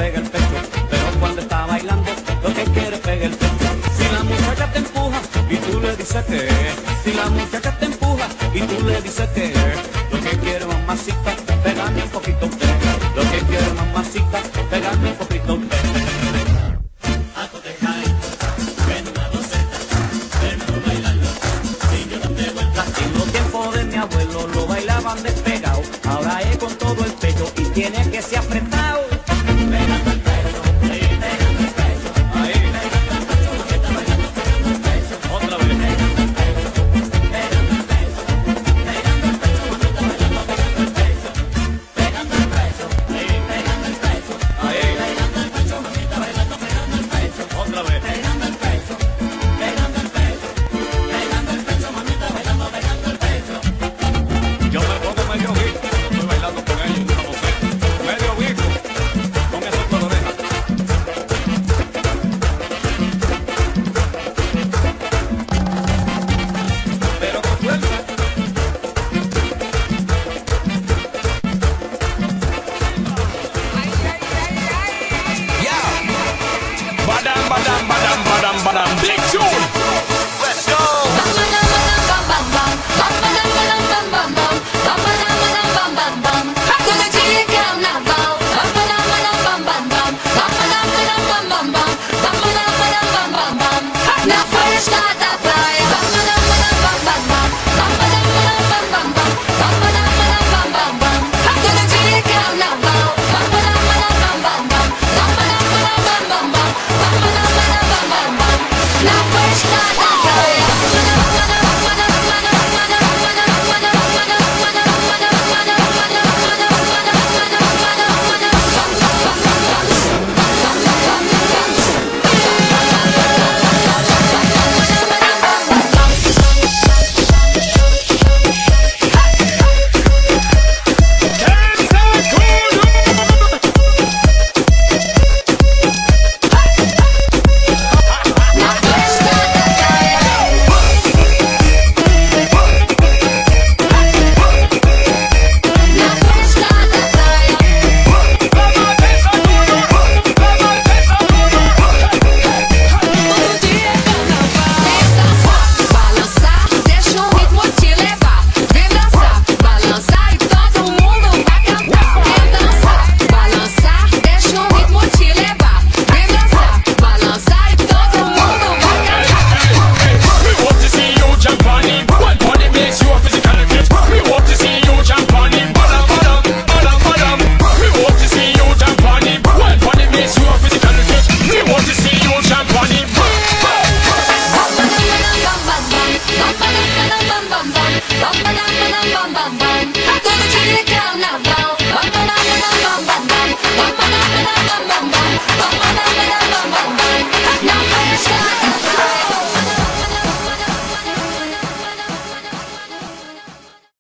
pega el pecho, pero cuando está bailando lo que quiere pega el pecho. Si la muchacha te empuja y tú le dices que, si la muchacha te empuja y tú le dices que, lo que quiere mamacita, pegarme un poquito usted, lo que quiere mamacita, pegarme un poquito usted.